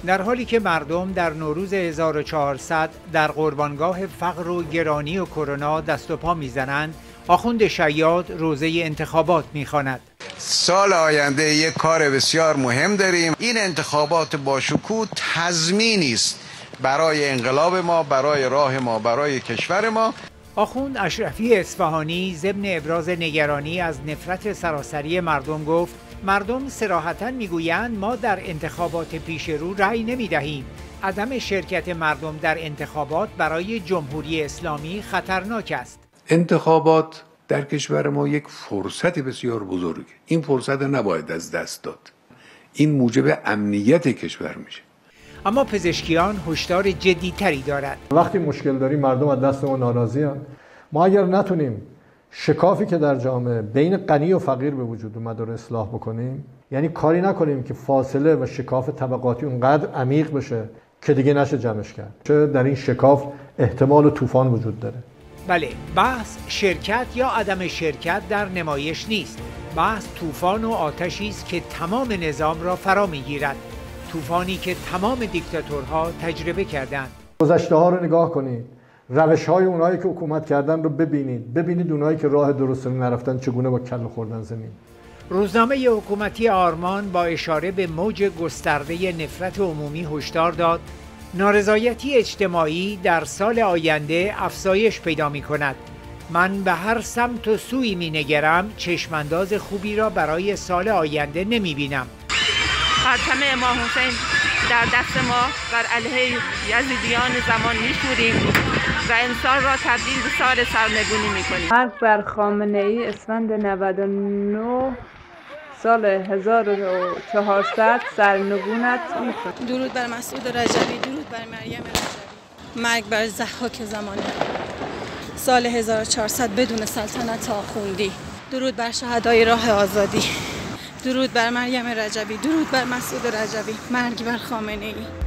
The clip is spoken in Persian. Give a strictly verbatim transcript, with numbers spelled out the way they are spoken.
در حالی که مردم در نوروز هزار و چهارصد در قربانگاه فقر و گرانی و کرونا دست و پا میزنند، آخوند شیاد روزه انتخابات میخواند. سال آینده یک کار بسیار مهم داریم. این انتخابات با شکوه تضمینی است برای انقلاب ما، برای راه ما، برای کشور ما. آخوند اشرفی اصفهانی ضمن ابراز نگرانی از نفرت سراسری مردم گفت: مردم صراحتاً میگویند ما در انتخابات پیش رو رأی نمیدهیم. عدم شرکت مردم در انتخابات برای جمهوری اسلامی خطرناک است. انتخابات در کشور ما یک فرصت بسیار بزرگه. این فرصت نباید از دست داد. این موجب امنیت کشور میشه. اما پزشکیان هشدار جدی‌تری دارند. وقتی مشکل داریم مردم از دست ما ناراضی هستند. ما اگر نتونیم شکافی که در جامعه بین غنی و فقیر به وجود اومده رو اصلاح بکنیم، یعنی کاری نکنیم که فاصله و شکاف طبقاتی اونقدر عمیق بشه که دیگه نشه جمعش کرد، چه در این شکاف احتمال طوفان وجود داره. بله، بحث شرکت یا عدم شرکت در نمایش نیست. بحث طوفان و آتشی است که تمام نظام را فرا میگیرد. طوفانی که تمام دیکتاتورها تجربه کردند. گذشته ها رو نگاه کنید. روش های اونایی که حکومت کردن رو ببینید. ببینید اونایی که راه درست رو نرفتن چگونه با کله خوردن زمین. روزنامه حکومتی آرمان با اشاره به موج گسترده نفرت عمومی هشدار داد: نارضایتی اجتماعی در سال آینده افزایش پیدا می کند. من به هر سمت و سوی می نگرم، چشمانداز خوبی را برای سال آینده نمی بینم. پرچم امام حسین در دست ما بر علیه یزیدیان زمان می شوریم و امسال را تبدیل به سال سرنگونی می کنیم. مرگ بر خامنه ای اسفند نود و نه سال هزار و چهارصد سرنگونت می کنیم. درود بر مسعود رجبی، درود بر مریم رجبی. مرگ بر ضحاک زمانه سال هزار و چهارصد بدون سلطنت آخوندی. درود بر شهدای راه آزادی. درود بر مریم رجبی، درود بر مسعود رجبی. مرگ بر خامنه ای.